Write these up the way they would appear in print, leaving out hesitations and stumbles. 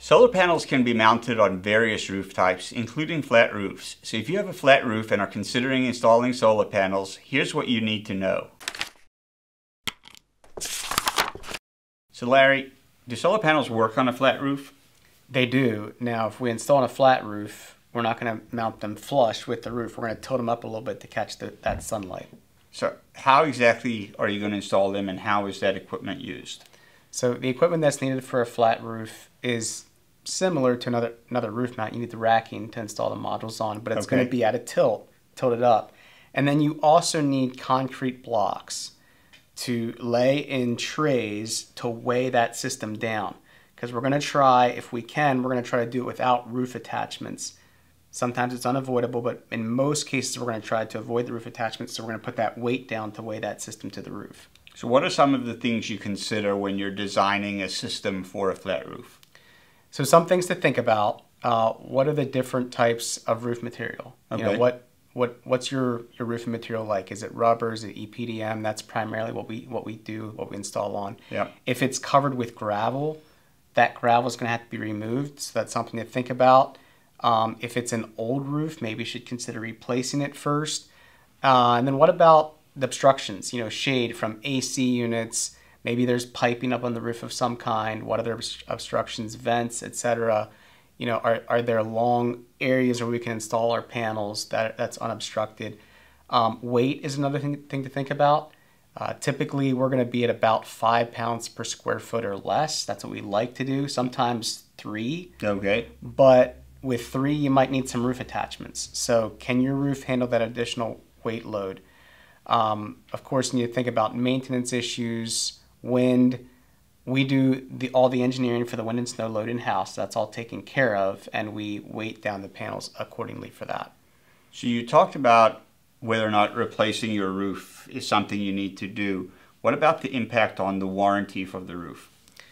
Solar panels can be mounted on various roof types, including flat roofs. So if you have a flat roof and are considering installing solar panels, here's what you need to know. So Larry, do solar panels work on a flat roof? They do. Now, if we install on a flat roof, we're not going to mount them flush with the roof. We're going to tilt them up a little bit to catch that sunlight. So how exactly are you going to install them, and how is that equipment used? So the equipment that's needed for a flat roof is similar to another roof mount. You need the racking to install the modules on, but it's going to be at a tilted up. And then you also need concrete blocks to lay in trays to weigh that system down. Because we're going to try, if we can, we're going to try to do it without roof attachments. Sometimes it's unavoidable, but in most cases we're going to try to avoid the roof attachments, so we're going to put that weight down to weigh that system to the roof. So what are some of the things you consider when you're designing a system for a flat roof? So some things to think about. What are the different types of roof material? Okay. You know, what's your roofing material like? Is it rubber? Is it EPDM? That's primarily what we install on. Yeah. If it's covered with gravel, that gravel is going to have to be removed. So that's something to think about. If it's an old roof, maybe you should consider replacing it first. And then what about the obstructions? You know, shade from AC units. Maybe there's piping up on the roof of some kind. What other obstructions, vents, etc. You know, are there long areas where we can install our panels that's unobstructed? Weight is another thing to think about. Typically, we're going to be at about 5 pounds per square foot or less. That's what we like to do. Sometimes 3. Okay. But with 3, you might need some roof attachments. So can your roof handle that additional weight load? Of course, you need to think about maintenance issues, wind. We do all the engineering for the wind and snow load in-house. That's all taken care of, and we weight down the panels accordingly for that. So you talked about whether or not replacing your roof is something you need to do. What about the impact on the warranty for the roof?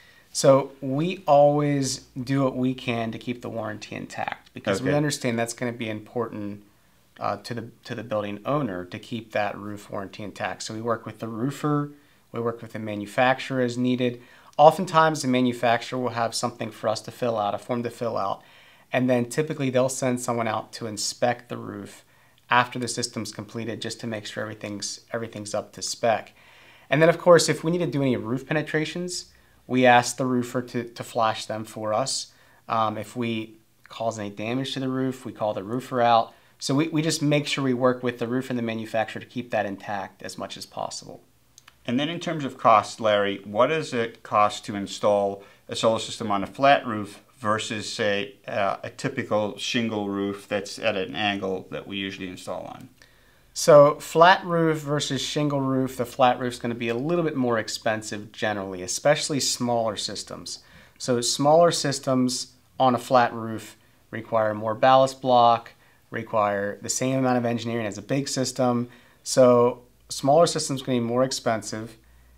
So we always do what we can to keep the warranty intact, because we understand that's going to be important to the building owner to keep that roof warranty intact. So we work with the roofer, we work with the manufacturer as needed. Oftentimes the manufacturer will have something for us to fill out, a form to fill out, and then typically they'll send someone out to inspect the roof after the system's completed, just to make sure everything's up to spec. And then of course, if we need to do any roof penetrations, we ask the roofer to flash them for us. If we cause any damage to the roof, we call the roofer out. So we just make sure we work with the roofer and the manufacturer to keep that intact as much as possible. And then in terms of cost, Larry, what does it cost to install a solar system on a flat roof versus, say, a typical shingle roof that's at an angle that we usually install on? So flat roof versus shingle roof, the flat roof is going to be a little bit more expensive generally, especially smaller systems. So smaller systems on a flat roof require more ballast block, require the same amount of engineering as a big system. So smaller systems are going to be more expensive.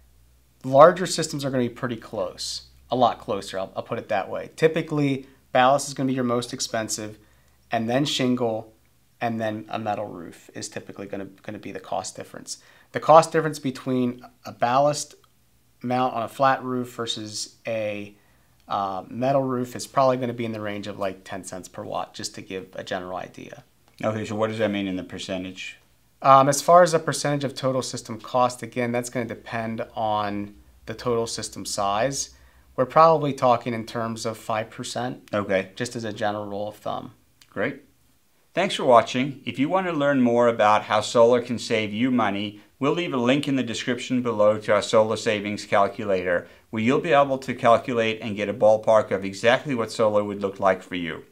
Larger systems are going to be pretty close, a lot closer, I'll put it that way. Typically, ballast is going to be your most expensive, and then shingle, and then a metal roof is typically going to be the cost difference. The cost difference between a ballast mount on a flat roof versus a metal roof is probably going to be in the range of like 10 cents per watt, just to give a general idea. Okay, so what does that mean in the percentage? As far as a percentage of total system cost, again, that's going to depend on the total system size. We're probably talking in terms of 5%. Okay. Just as a general rule of thumb. Great. Thanks for watching. If you want to learn more about how solar can save you money, we'll leave a link in the description below to our solar savings calculator, where you'll be able to calculate and get a ballpark of exactly what solar would look like for you.